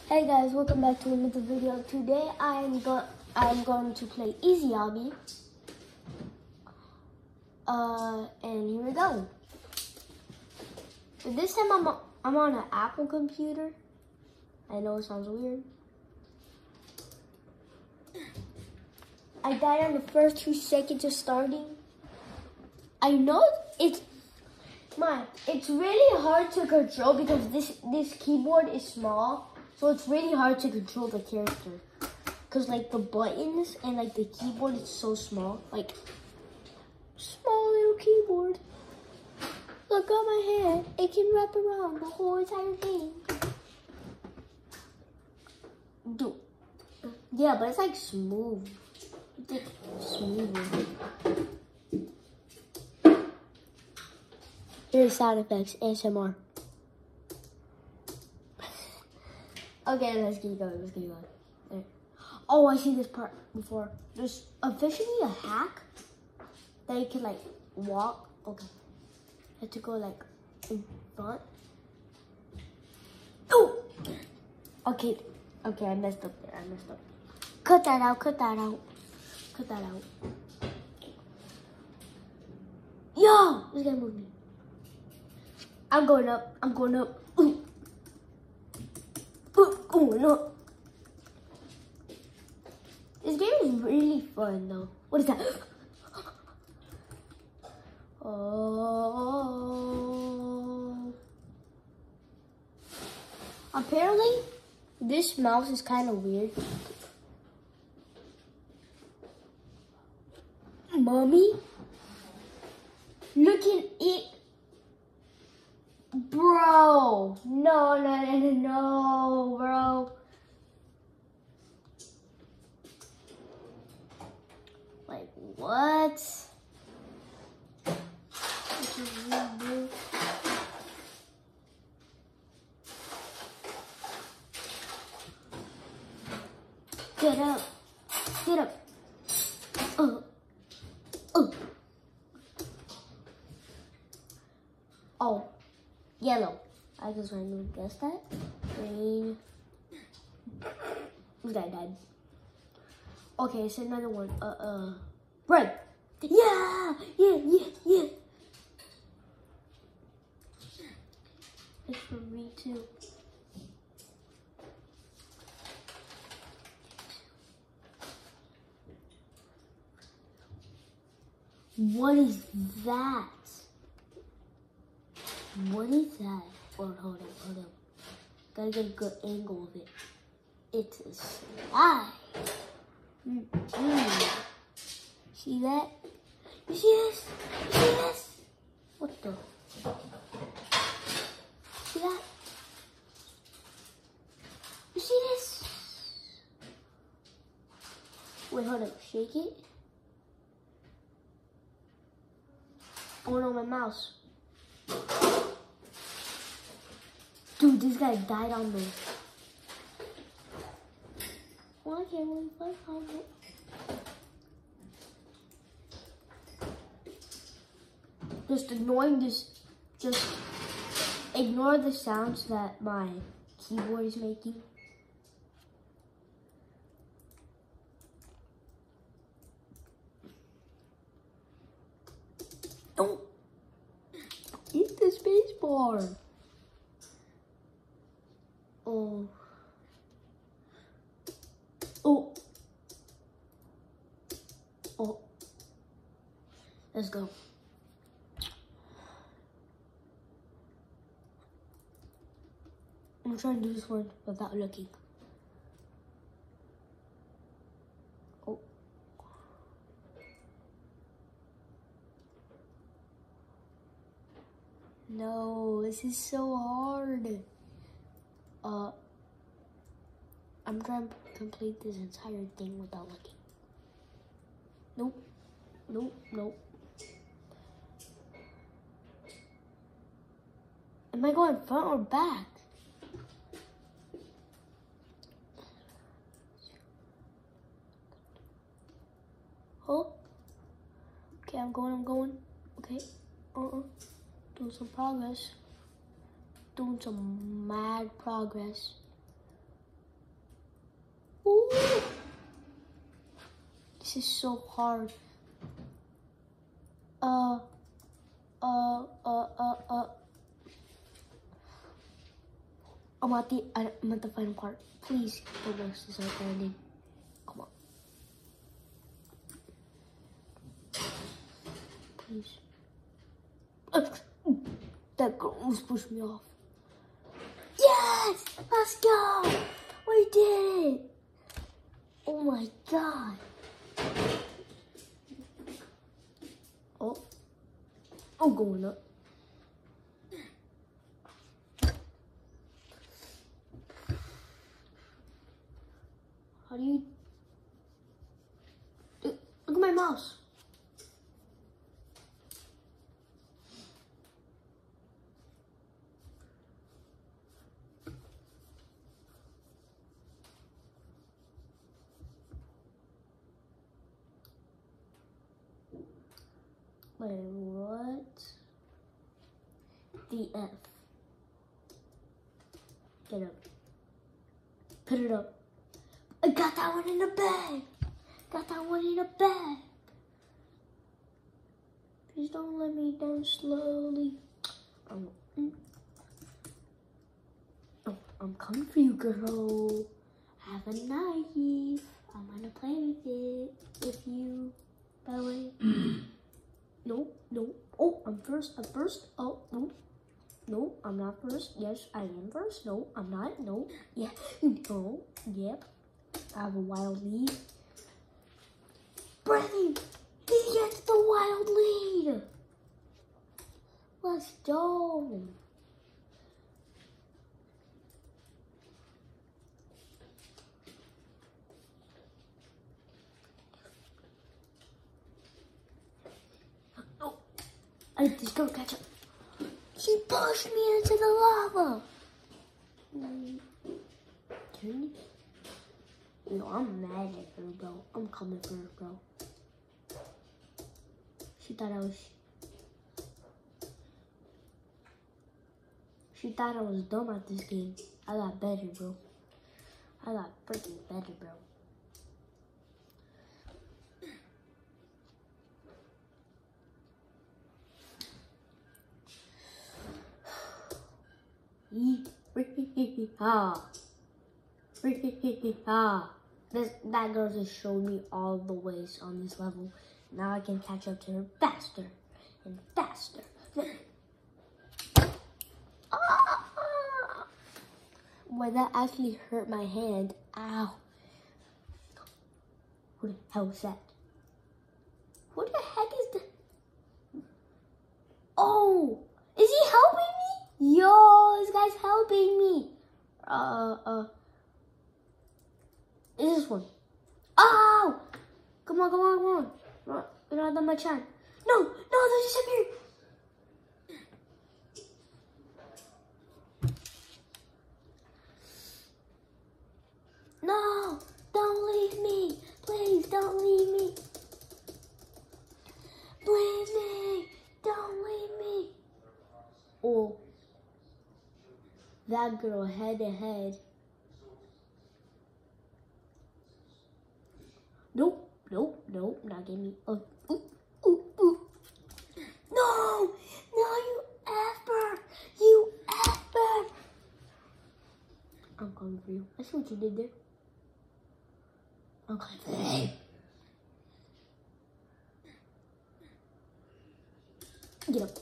Hey guys, welcome back to another video. Today I'm going to play Easy Obby. And here we go. But this time I'm on an Apple computer. I know it sounds weird. I died on the first 2 seconds of starting. I know it's really hard to control because this keyboard is small. So it's really hard to control the character. Cause like the buttons and like the keyboard is so small. Like small little keyboard. Look at my hand. It can wrap around the whole entire thing. Dude. Yeah, but it's like smooth. It's like smooth. Here's sound effects, ASMR. Okay, let's keep going. There. Oh, I see this part before. There's officially a hack that you can like walk. Okay, I have to go like in front. Oh, okay, I messed up there. Cut that out. Yo, this guy moved me. I'm going up. Ooh. Oh no. This game is really fun though. What is that? Oh. Apparently, this mouse is kind of weird. Mommy? Look at it. Bro, no, bro. Like, what? Get up. Oh. Yellow. I just randomly guessed that. Green. This guy died. Okay, it's another one. Red. Yeah. It's for me too. What is that? What is that? Hold up. Gotta get a good angle of it. It's a slide. See that? You see this? What the? See that? You see this? Wait, hold up. Shake it. Oh no, my mouse. Dude, this guy died on me. Why can't we fight on it? Just ignore the sounds that my keyboard is making. Don't eat the space bar. Oh. Let's go. I'm trying to do this one without looking. Oh. No, this is so hard. I'm trying to complete this entire thing without looking. Nope. Am I going front or back? Oh. Okay, I'm going. Okay. Doing some progress. Doing some mad progress. Ooh. This is so hard. I'm at the final part. Please don't mess this up, Brandon. Come on. Please. That girl almost pushed me off. Yes! Let's go! We did it! Oh my god. Oh. I'm going up. How do you... Look at my mouse. Wait, what? The F. Get up. Put it up. I got that one in the bag. Got that one in the bag. Please don't let me down slowly. Oh, I'm coming for you, girl. Have a knife. I'm gonna play with it with you. By the way. No. Oh, I'm first. Oh, no. No, I'm not first. Yes, I am first. No, I'm not. No. Yeah. No. Yep. I have a wild lead. Brandon, he gets the wild lead. Let's go. Oh, I just go catch up. She pushed me into the lava. Turn. No, I'm mad at her, bro. I'm coming for her, bro. She thought I was dumb at this game. I got better, bro. I got freaking better, bro. That girl just showed me all the ways on this level. Now I can catch up to her faster and faster. Boy, that actually hurt my hand. Ow. Who the hell is that? Who the heck is that? Oh, is he helping me? Yo, this guy's helping me. Is this one? Oh! Come on. You're not on my chance. No, there's just up here. No, don't leave me. Please, don't leave me. Please, me. Don't leave me. Oh, that girl head to head. Nope, not getting me. Oh, ooh. No, you effer. You effer. I'm coming for you. I see what you did there. I'm coming for you. Get up.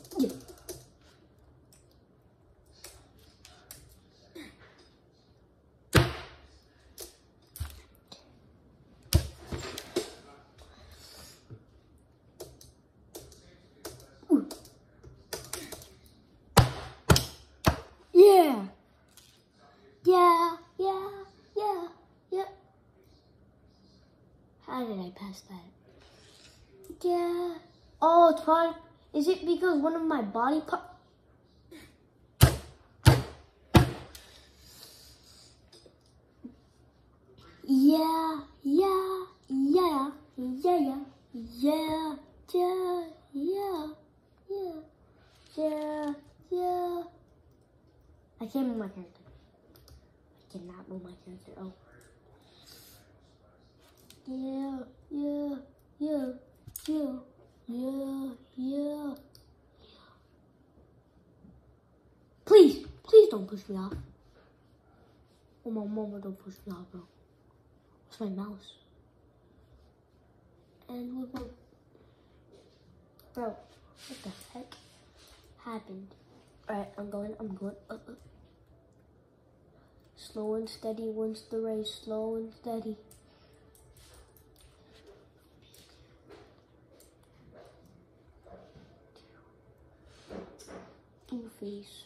Yeah. How did I pass that? Yeah. Oh, it's fine. Is it because one of my body parts? Yeah. I can't move my character. I cannot move my character. Oh. Yeah, yeah, yeah, yeah, yeah, yeah. Please, please don't push me off. Oh, my mama, don't push me off, bro. Where's my mouse? And look, bro, what the heck happened? Alright, I'm going. Slow and steady wins the race. Slow and steady. Face.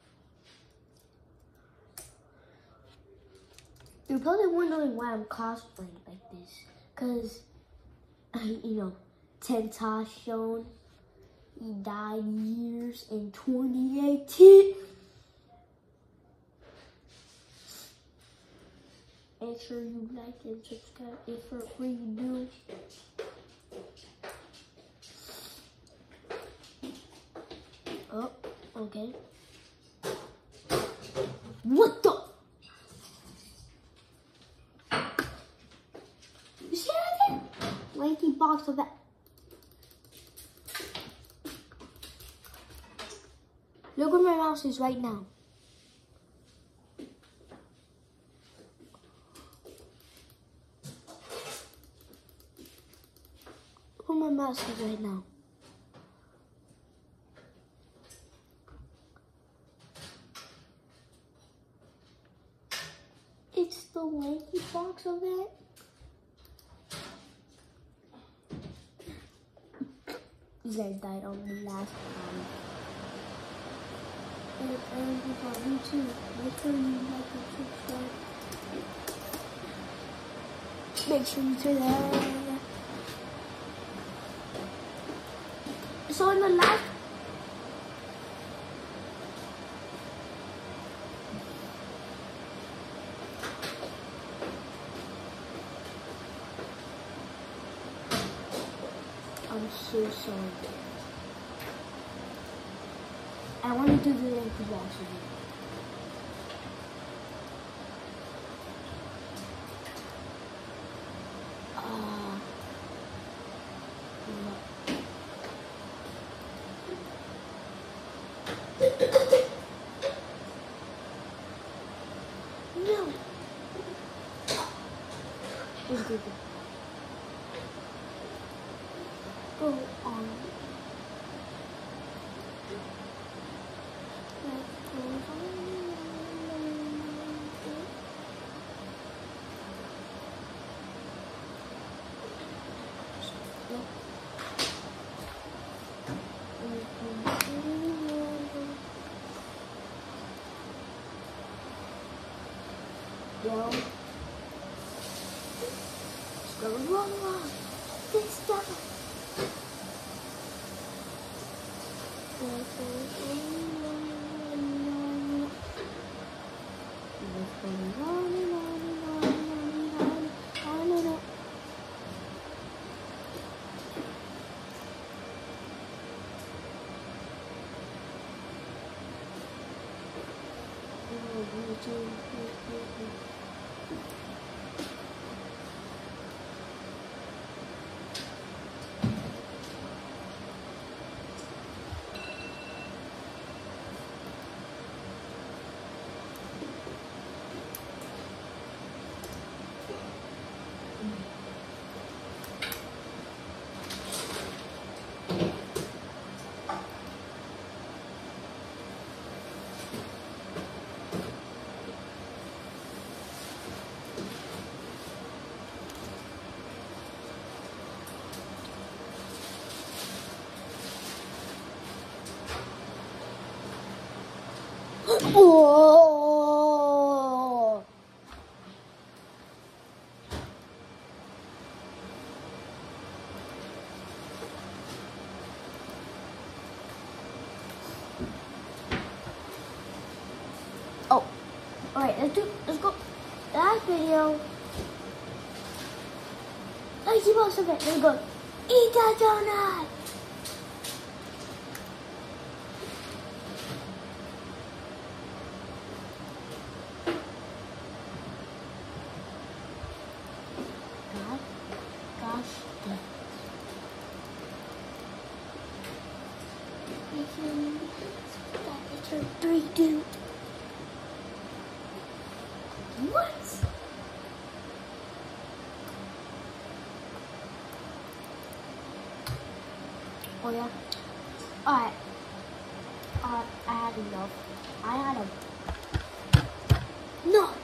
You're probably wondering why I'm cosplaying like this. Cause, you know, Tentacion, he died years in 2018. Make sure you like and subscribe if for free you do. Oh, okay. What the? You see that? Lanky box of that. Look where my mouse is right now. Look where my mouse is right now. It's the lanky box of that. You guys died on the last time. And you too. Make sure you like and subscribe. Make sure you turn that. So in the last I'm so sorry. I want to do the empty box again. No. Let's do this. Go on. Yo. Let's go wrong. This time. Oh. Oh. Alright, let's go. Last video. Let's keep on something. Let's go. Eat that donut. do. What? Oh yeah. Alright. I had enough. I had a... No!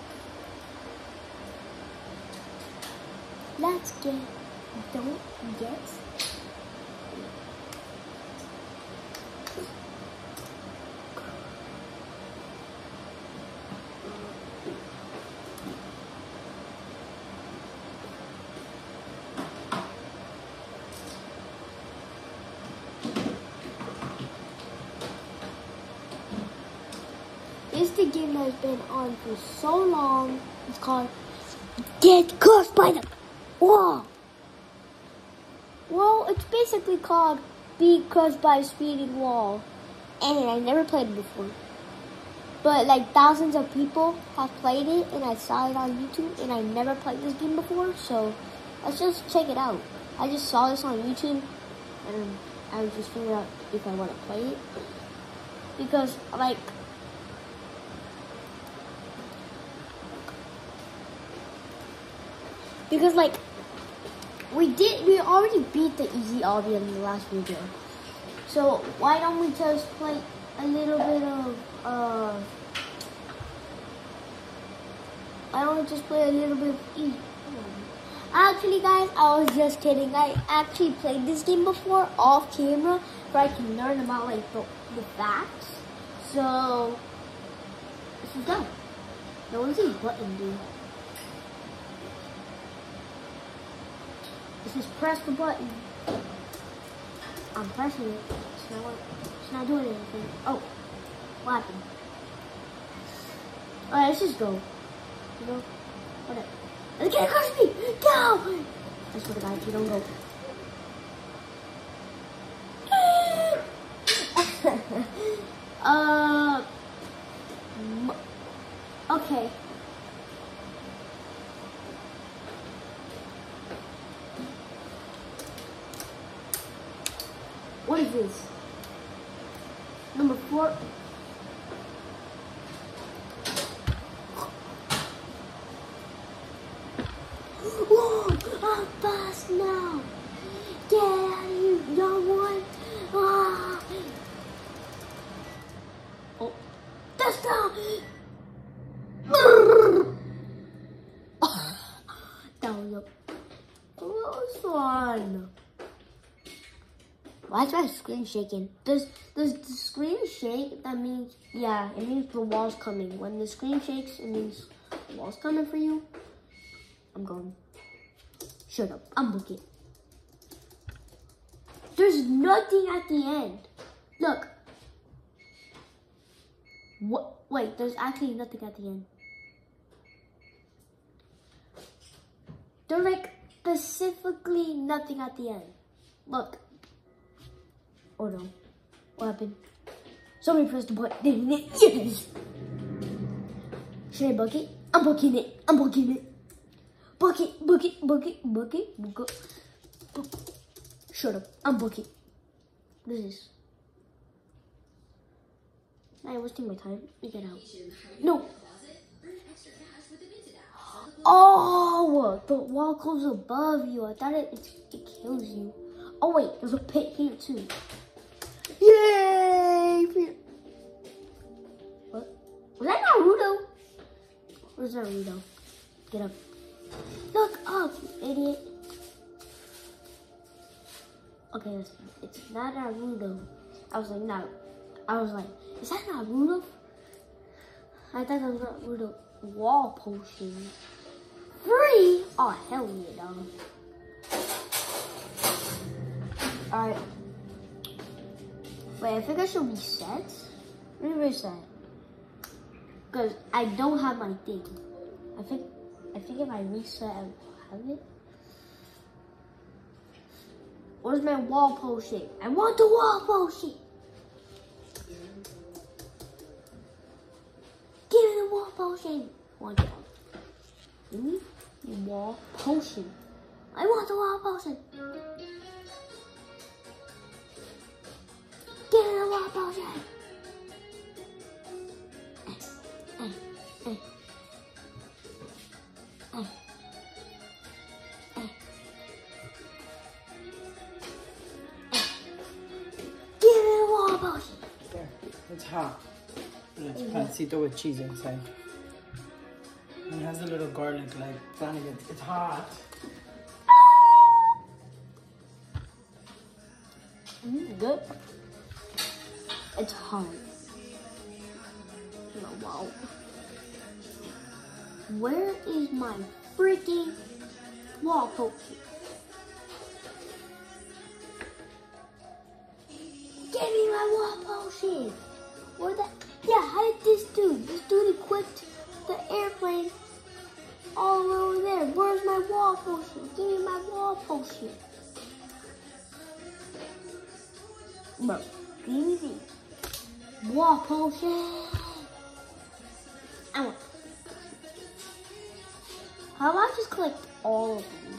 Let's get... Don't get... This is the game that's been on for so long. It's called Get Cursed by the Wall. Well, it's basically called Be Cursed by a Speeding Wall. And I never played it before. But like thousands of people have played it and I saw it on YouTube and I never played this game before. So let's just check it out. I just saw this on YouTube and I was just figuring out if I want to play it. Because like... Because like, we already beat the easy obby in the last video. So why don't we just play a little bit of, why don't we just play a little bit of easy? Actually guys, I was just kidding. I actually played this game before off camera, where I can learn about like the facts. So, this is done. Now what does this button do? This is press the button. I'm pressing it. It's not doing anything. Oh, what happened? Alright, let's just go. You know? Whatever. Let's get across me! Go! I swear to God, if you don't go. Okay. What is this? Number 4. Whoa! I'm fast now! Get out of here, young one! Ah. Oh. That's not... That was a close one. Why is my screen shaking? Does the screen shake? That means, yeah, it means the wall's coming. When the screen shakes, it means the wall's coming for you. I'm going. Shut up. I'm booking. There's nothing at the end. Look. What? Wait, there's actually nothing at the end. There's like specifically nothing at the end. Look. Oh no. What happened? Somebody pressed the button. Yes! Should I book it? I'm booking it. I'm booking it. Book it. Book it. Book it. Book it. Book it. Shut up. I'm booking. What is this? I'm wasting my time. We get out. No. Oh, the wall goes above you. I thought it kills you. Oh wait, there's a pit here too. Yay! What? Was that Naruto? Where's Naruto? Get up. Look up, you idiot. Okay, it's not Naruto. I was like, no. I was like, is that Naruto? I thought that was Naruto. Wall potion. Free? Oh, hell yeah, dog. Alright. Wait, I think I should reset. Let me reset. Because I don't have my thing. I think if I reset, I will have it. Where's my wall potion? I want the wall potion. Give me the wall potion. Want it. Give me the wall potion. I want the wall potion. Give me the wall potion. hot. And it's pancito with cheese inside. And it has a little garlic, like, it's hot. Good. It's hard. Oh, wow. Where is my freaking wall potion? Give me my wall potion. Where that? Yeah, how did this dude? This dude equipped the airplane all over there. Where's my wall potion? Give me my wall potion. Bro, give me the wall potion. I want. How about I just collect all of these?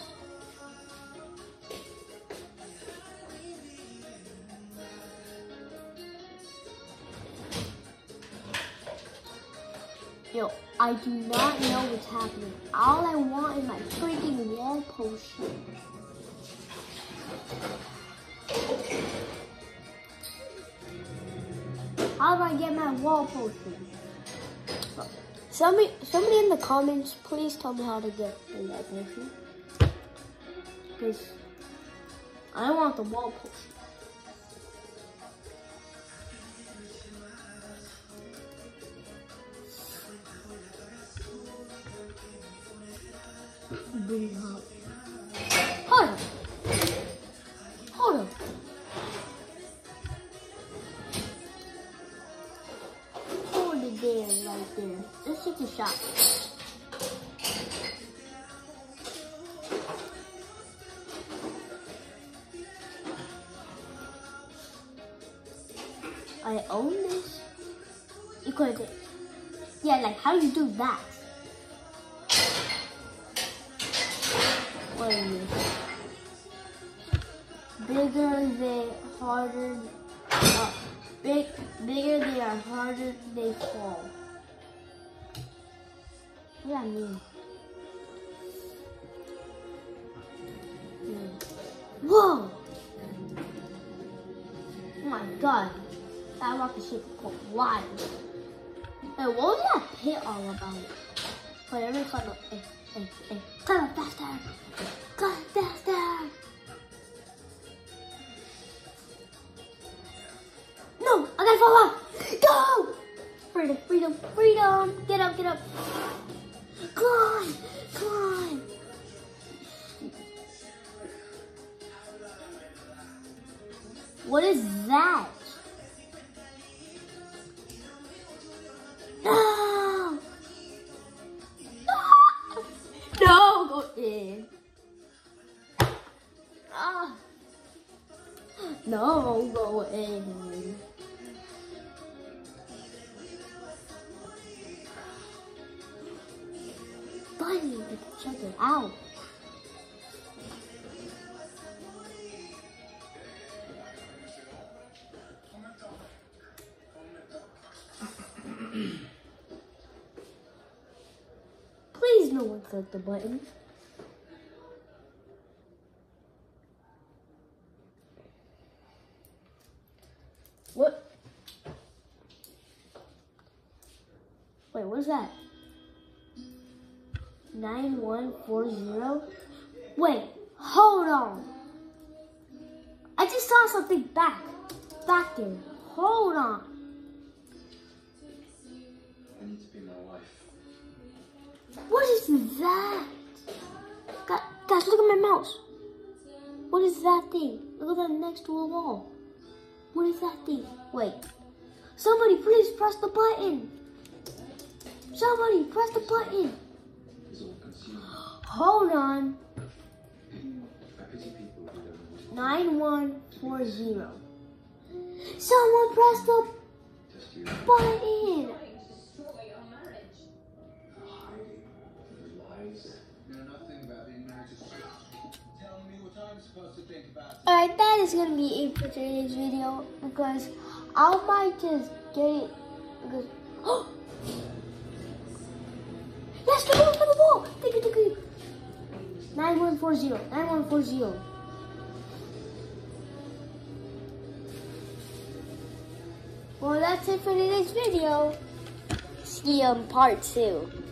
Yo, I do not know what's happening. All I want is my freaking wall potion. How do I get my wall potion? Somebody in the comments, please tell me how to get the wall potion. Because I want the wall potion. Bring up. Hold up. Hold up. Hold it there, right there. Let's take a shot. I own this. You could, yeah, like how do you do that? What is this? Bigger they harder. Bigger they are, harder they fall. What does that mean? Whoa! Oh my god. That rocket ship went wild. Hey, what was that pit all about? Wait, let me climb up. Hey. Climb up faster! Climb faster! No! I gotta fall off! Go! Freedom, freedom, freedom! Get up, get up! Climb! Climb! What is that? No! No! No! Go in. Ah! No, go in. Finally, we can check it out. Please no one click the button. What? Wait, what is that? 9140? Wait, hold on. I just saw something back there. Hold on. I need to be my wife. What is that? Guys, look at my mouse. What is that thing? Look at that next to a wall. What is that thing? Wait. Somebody please press the button. Somebody press the button. Hold on. 9140. Someone press the button. Alright, that is gonna be it for today's video because I might just get it because yes, the wall, the wall! Take it. 9140. Well, that's it for today's video. See you in part 2.